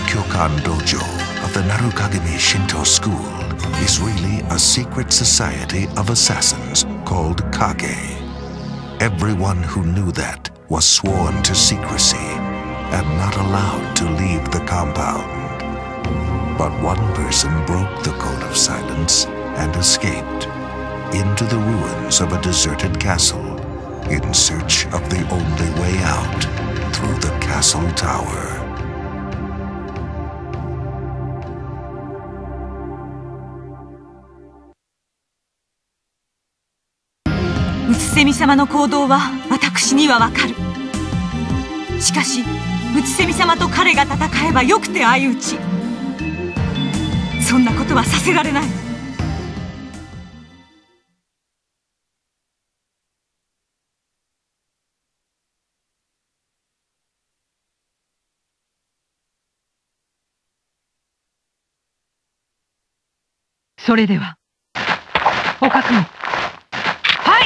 Kyokan Dojo of the Narukagami Shinto school is really a secret society of assassins called Kage. Everyone who knew that was sworn to secrecy and not allowed to leave the compound. But one person broke the code of silence and escaped into the ruins of a deserted castle in search of the only way out through the castle tower. うつせみ様の行動は私にはわかる。しかしうつせみ様と彼が戦えばよくて相打ち。そんなことはさせられない。それではお覚悟。はい。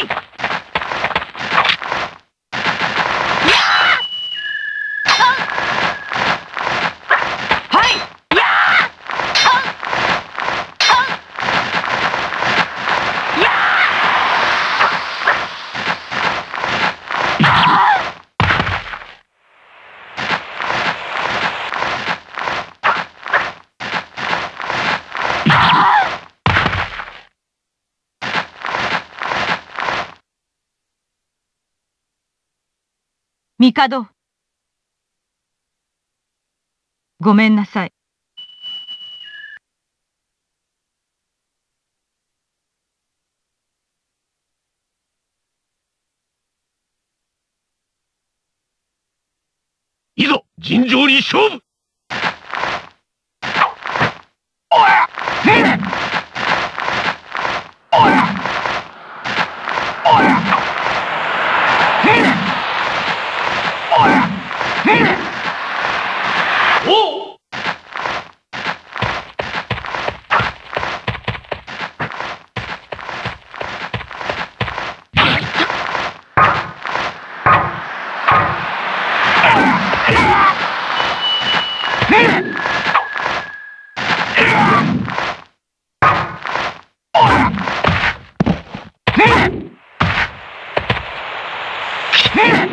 帝、ごめんなさい。 いざ尋常に勝負。 Hey!